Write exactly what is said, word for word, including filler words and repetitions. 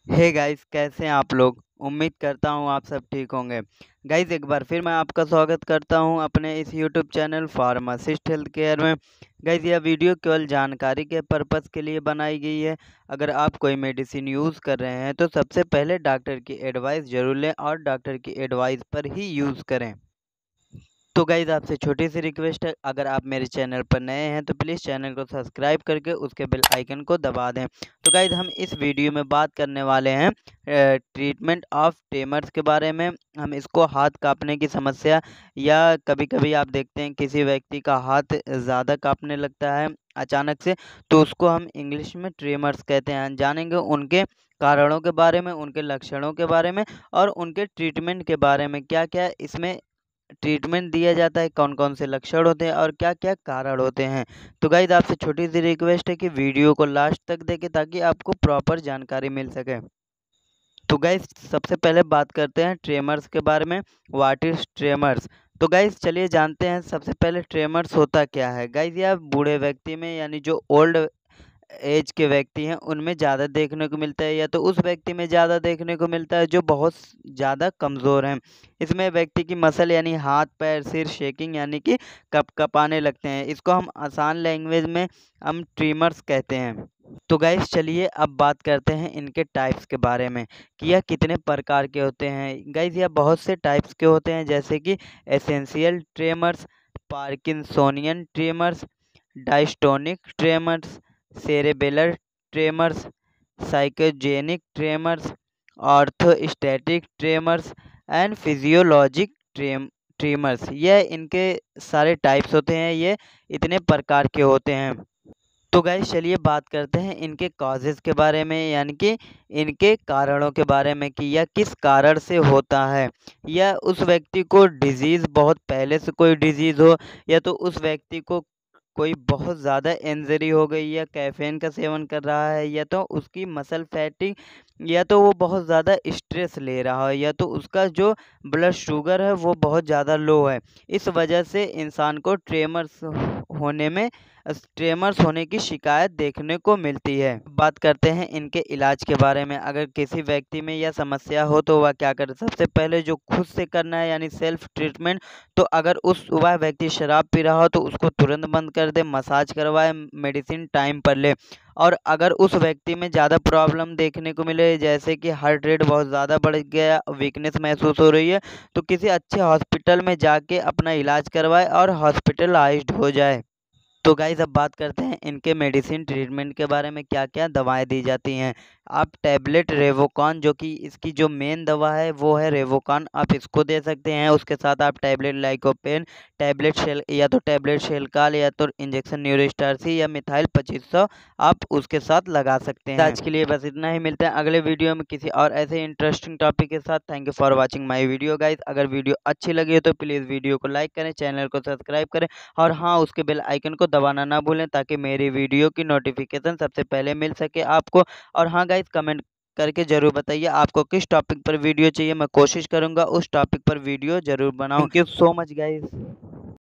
Hey guys, कैसे हैं आप लोग। उम्मीद करता हूँ आप सब ठीक होंगे। गाइस, एक बार फिर मैं आपका स्वागत करता हूँ अपने इस YouTube channel pharmacist health care में। गाइस, यह वीडियो केवल जानकारी के पर्पज़ के लिए बनाई गई है। अगर आप कोई मेडिसिन यूज़ कर रहे हैं तो सबसे पहले डॉक्टर की एडवाइस ज़रूर लें और डॉक्टर की एडवाइस पर ही यूज़ करें। तो गाइज़, आपसे छोटी सी रिक्वेस्ट है, अगर आप मेरे चैनल पर नए हैं तो प्लीज़ चैनल को सब्सक्राइब करके उसके बेल आइकन को दबा दें। तो गाइज़, हम इस वीडियो में बात करने वाले हैं ट्रीटमेंट ऑफ ट्रेमर्स के बारे में। हम इसको हाथ कांपने की समस्या, या कभी-कभी आप देखते हैं किसी व्यक्ति का हाथ ज़्यादा कांपने लगता है अचानक से, तो उसको हम इंग्लिश में ट्रेमर्स कहते हैं। जानेंगे उनके कारणों के बारे में, उनके लक्षणों के बारे में और उनके ट्रीटमेंट के बारे में। क्या-क्या इसमें ट्रीटमेंट दिया जाता है, कौन-कौन से लक्षण होते हैं और क्या-क्या कारण होते हैं। तो गाइज़, आपसे छोटी-सी रिक्वेस्ट है कि वीडियो को लास्ट तक देखें ताकि आपको प्रॉपर जानकारी मिल सके। तो गाइज़, सबसे पहले बात करते हैं ट्रेमर्स के बारे में। What is tremors? तो गाइज़, चलिए जानते हैं सबसे पहले ट्रेमर्स होता क्या है। गाइज़, यह बूढ़े व्यक्ति में, यानी जो ओल्ड एज के व्यक्ति हैं उनमें ज़्यादा देखने को मिलता है, या तो उस व्यक्ति में ज़्यादा देखने को मिलता है जो बहुत स ज़्यादा कमज़ोर हैं। इसमें व्यक्ति की मसल यानी हाथ, पैर, सिर शेकिंग यानी कि कँप-कँपाने लगते हैं। इसको हम आसान लैंग्वेज में हम ट्रिमर्स कहते हैं। तो गाइस, चलिए अब बात करते हैं इनके टाइप्स के बारे में कि यह कितने प्रकार के होते हैं। गाइस, यह बहुत से टाइप्स के होते हैं, जैसे कि essential tremors, Parkinsonian tremors, dystonic tremors, cerebellar tremors, psychogenic tremors, orthostatic tremors and physiologic trem tremors. यह इनके सारे टाइप्स होते हैं, ये इतने प्रकार के होते हैं। तो गाइस, चलिए बात करते हैं इनके कॉजेज़ के बारे में, यानी कि इनके कारणों के बारे में कि यह किस कारण से होता है। या उस व्यक्ति को डिज़ीज़, बहुत पहले से कोई डिज़ीज़ हो, या तो उस व्यक्ति को कोई बहुत ज़्यादा इंजरी हो गई, या कैफ़ीन का सेवन कर रहा है, या तो उसकी मसल फैटिग, या तो वो बहुत ज़्यादा स्ट्रेस ले रहा है, या तो उसका जो ब्लड शुगर है वो बहुत ज़्यादा लो है। इस वजह से इंसान को ट्रेमर्स होने में ट्रेमर्स होने की शिकायत देखने को मिलती है। बात करते हैं इनके इलाज के बारे में। अगर किसी व्यक्ति में यह समस्या हो तो वह क्या करे? सबसे पहले जो खुद से करना है, यानी सेल्फ ट्रीटमेंट। तो अगर उस वह व्यक्ति शराब पी रहा हो तो उसको तुरंत बंद कर दे, मसाज करवाए, मेडिसिन टाइम पर ले। और अगर उस व्यक्ति में ज़्यादा प्रॉब्लम देखने को मिले, जैसे कि हार्ट रेट बहुत ज़्यादा बढ़ गया, वीकनेस महसूस हो रही है, तो किसी अच्छे हॉस्पिटल में जाके अपना इलाज करवाए और हॉस्पिटलाइज्ड हो जाए। तो गाइस, अब बात करते हैं इनके मेडिसिन ट्रीटमेंट के बारे में, क्या-क्या दवाएँ दी जाती हैं। आप टैबलेट रेवोकॉन, जो कि इसकी जो मेन दवा है वो है रेवोकॉन, आप इसको दे सकते हैं। उसके साथ आप टैबलेट लाइकोपेन, टैबलेट शेल या तो टैबलेट शेलकाल, या तो इंजेक्शन न्यूरोस्टार्सी या मिथाइल पच्चीस सौ आप उसके साथ लगा सकते हैं। आज के लिए बस इतना ही, मिलते हैं अगले वीडियो में किसी और ऐसे इंटरेस्टिंग टॉपिक के साथ। Thank you for watching my video guys. अगर वीडियो अच्छी लगी हो तो प्लीज़ वीडियो को लाइक करें, चैनल को सब्सक्राइब करें और हाँ, उसके बेल आइकन को दबाना ना भूलें ताकि मेरी वीडियो की नोटिफिकेशन सबसे पहले मिल सके आपको। और हाँ गाइस, कमेंट करके ज़रूर बताइए आपको किस टॉपिक पर वीडियो चाहिए। मैं कोशिश करूँगा उस टॉपिक पर वीडियो ज़रूर बनाऊँ। Thank you so much guys.